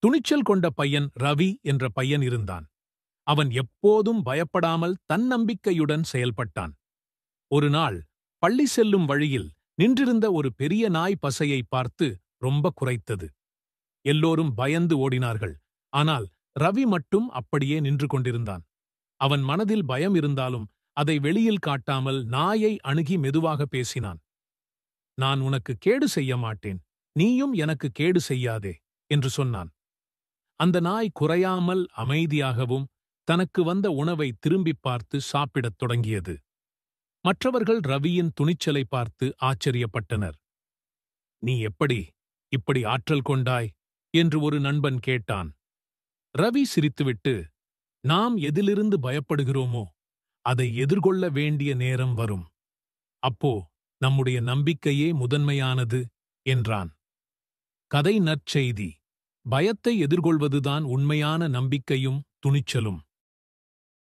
துணிச்சல் கொண்ட பையன் ரவி என்ற பையன் இருந்தான். அவன் எப்போதும் பயப்படாமல் தன்னம்பிக்கையுடன் செயல்பட்டான். ஒரு நாள் பள்ளி செல்லும் வழியில் நின்றிருந்த ஒரு பெரிய நாய் பசையை பார்த்து ரொம்ப குரைத்தது. எல்லோரும் பயந்து ஓடினார்கள். ஆனால் ரவி மட்டும் அப்படியே நின்று கொண்டிருந்தான். அவன் மனதில் பயம் இருந்தாலும் அதை வெளியில் காட்டாமல் நாயை அணுகி மெதுவாக பேசினான். "நான் உனக்கு கேடு செய்ய மாட்டேன், நீயும் எனக்கு கேடு செய்யாதே" என்று சொன்னான். அந்த நாய் குறையாமல் அமைதியாகவும் தனக்கு வந்த உணவை திரும்பிப் பார்த்து சாப்பிடத் தொடங்கியது. மற்றவர்கள் ரவியின் துணிச்சலை பார்த்து ஆச்சரியப்பட்டனர். "நீ எப்படி இப்படி ஆற்றல் கொண்டாய்?" என்று ஒரு நண்பன் கேட்டான். ரவி சிரித்துவிட்டு, "நாம் எதிலிருந்து பயப்படுகிறோமோ அதை எதிர்கொள்ள வேண்டிய நேரம் வரும். அப்போ நம்முடைய நம்பிக்கையே முதன்மையானது" என்றான். கதை நற்செய்தி: பயத்தை எதிர்கொள்வதுதான் உண்மையான நம்பிக்கையும் துணிச்சலும்.